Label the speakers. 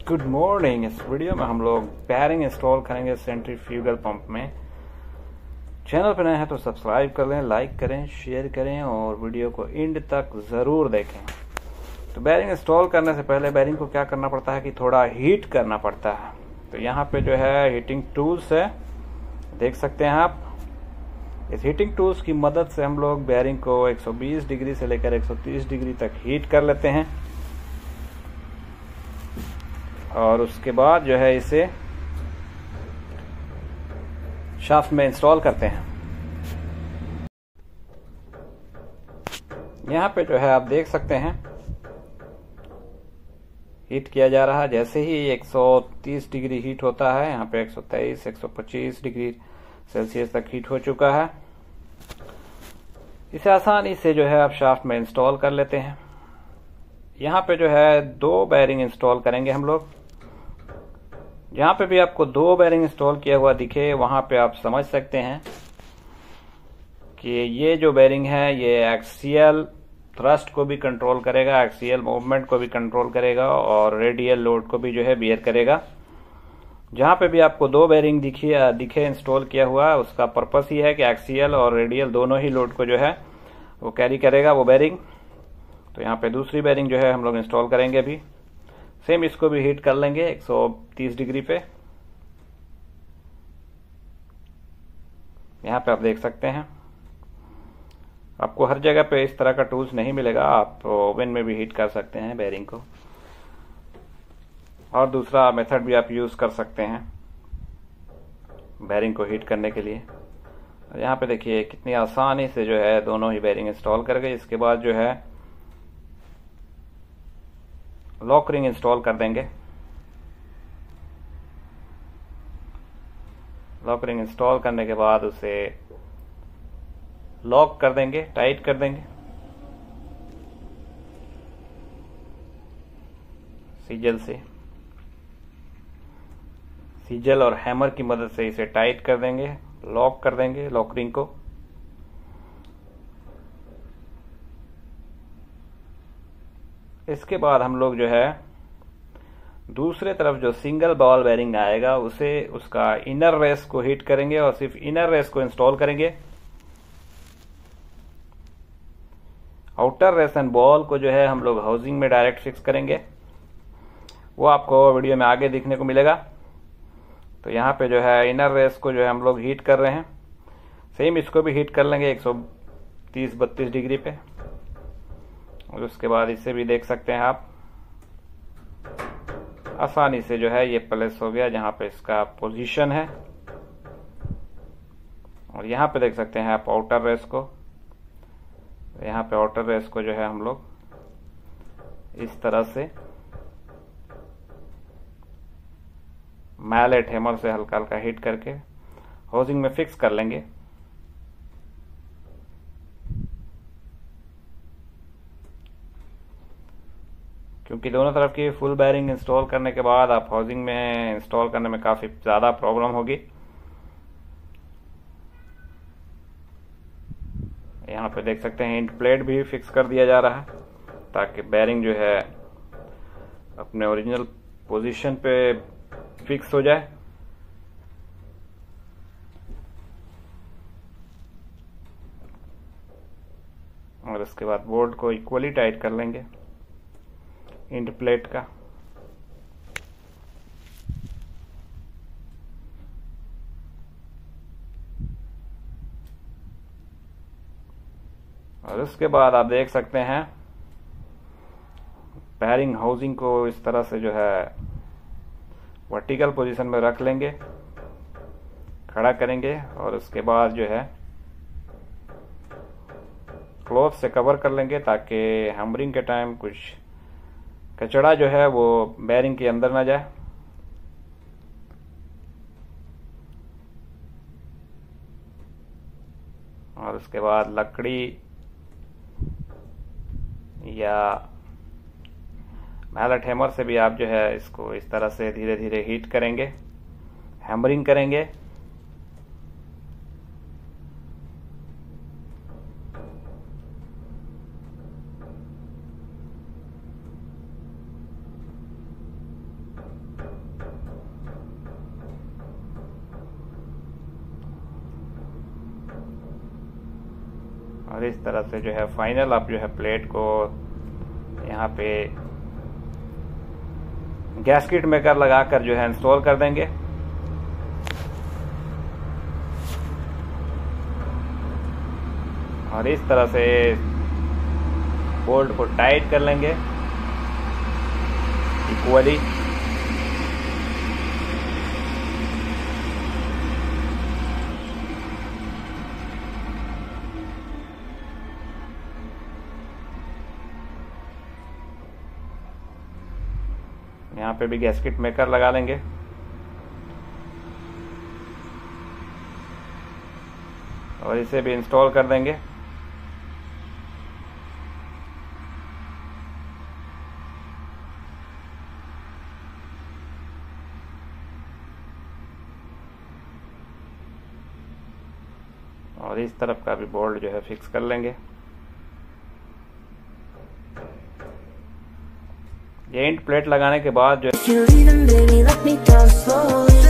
Speaker 1: Good morning. इस video में हम लोग बेयरिंग इंस्टॉल करेंगे सेंट्रीफ्यूगल पंप में। चैनल पर नए हैं तो सब्सक्राइब कर लें, लाइक करें, शेयर करें और वीडियो को एंड तक ज़रूर देखें। तो बेयरिंग इंस्टॉल करने से पहले बेयरिंग को क्या करना पड़ता है कि थोड़ा हीट करना पड़ता है। तो यहाँ पे जो है हीटिंग टूल्स है, देख सकते हैं आप। इस हीटिंग टूल्स की मदद से हम लोग बेयरिंग को 120 डिग्री से लेकर 130 डिग्री तक हीट कर लेते हैं और उसके बाद जो है इसे शाफ्ट में इंस्टॉल करते हैं। यहाँ पे जो है आप देख सकते हैं हीट किया जा रहा है। जैसे ही 130 डिग्री हीट होता है, यहाँ पे 123 125 डिग्री सेल्सियस तक हीट हो चुका है। इसे आसानी से जो है आप शाफ्ट में इंस्टॉल कर लेते हैं। यहाँ पे जो है 2 बेयरिंग इंस्टॉल करेंगे हम लोग। जहाँ पे भी आपको 2 बेयरिंग इंस्टॉल किया हुआ दिखे वहां पे आप समझ सकते हैं कि ये जो बेयरिंग है ये एक्सियल थ्रस्ट को भी कंट्रोल करेगा, एक्सियल मूवमेंट को भी कंट्रोल करेगा और रेडियल लोड को भी जो है बियर करेगा। जहाँ पे भी आपको 2 बेयरिंग दिखे इंस्टॉल किया हुआ, उसका पर्पस ही है कि एक्सियल और रेडियल दोनों ही लोड को जो है वो कैरी करेगा वो बेयरिंग। तो यहाँ पे दूसरी बेयरिंग जो है हम लोग इंस्टॉल करेंगे अभी। सेम इसको भी हीट कर लेंगे 130 डिग्री पे। यहाँ पे आप देख सकते हैं आपको हर जगह पे इस तरह का टूल्स नहीं मिलेगा, आप ओवन में भी हीट कर सकते हैं बेयरिंग को। और दूसरा मेथड भी आप यूज कर सकते हैं बेयरिंग को हीट करने के लिए। यहाँ पे देखिए कितनी आसानी से जो है दोनों ही बेयरिंग इंस्टॉल कर गए। इसके बाद जो है लॉक रिंग इंस्टॉल कर देंगे। लॉक रिंग इंस्टॉल करने के बाद उसे लॉक कर देंगे, टाइट कर देंगे। सीजल और हैमर की मदद से इसे टाइट कर देंगे, लॉक कर देंगे लॉक रिंग को। इसके बाद हम लोग जो है दूसरे तरफ जो सिंगल बॉल बेयरिंग आएगा उसे उसका इनर रेस को हीट करेंगे और सिर्फ इनर रेस को इंस्टॉल करेंगे। आउटर रेस एंड बॉल को जो है हम लोग हाउसिंग में डायरेक्ट फिक्स करेंगे, वो आपको वीडियो में आगे दिखने को मिलेगा। तो यहाँ पे जो है इनर रेस को जो है हम लोग हीट कर रहे हैं। सेम इसको भी हीट कर लेंगे 130-32 डिग्री पे। और उसके बाद इसे भी देख सकते हैं आप आसानी से जो है ये प्लेस हो गया जहां पे इसका पोजीशन है। और यहाँ पे देख सकते हैं आप आउटर रेस को। यहाँ पे आउटर रेस को जो है हम लोग इस तरह से मैलेट हैमर से हल्का हल्का हिट करके हाउसिंग में फिक्स कर लेंगे। क्योंकि दोनों तरफ की फुल बेयरिंग इंस्टॉल करने के बाद आप हाउसिंग में इंस्टॉल करने में काफी ज्यादा प्रॉब्लम होगी। यहाँ पे देख सकते हैं इंट प्लेट भी फिक्स कर दिया जा रहा है ताकि बेयरिंग जो है अपने ओरिजिनल पोजीशन पे फिक्स हो जाए। और उसके बाद बोल्ट को इक्वली टाइट कर लेंगे इंट प्लेट का। और उसके बाद आप देख सकते हैं बेयरिंग हाउसिंग को इस तरह से जो है वर्टिकल पोजीशन में रख लेंगे, खड़ा करेंगे और उसके बाद जो है क्लॉथ से कवर कर लेंगे ताकि हैमरिंग के टाइम कुछ कचड़ा जो है वो बेयरिंग के अंदर ना जाए। और उसके बाद लकड़ी या मैलेट हैमर से भी आप जो है इसको इस तरह से धीरे धीरे हीट करेंगे, हैमरिंग करेंगे। और इस तरह से जो है फाइनल आप जो है प्लेट को यहाँ पे गैस्केट मेकर लगाकर जो है इंस्टॉल कर देंगे। और इस तरह से बोल्ट को टाइट कर लेंगे इक्वली। यहाँ पे भी गैस्केट मेकर लगा लेंगे। और इसे भी इंस्टॉल कर देंगे। और इस तरफ का भी बोल्ट जो है फिक्स कर लेंगे। ये इंट प्लेट लगाने के बाद जो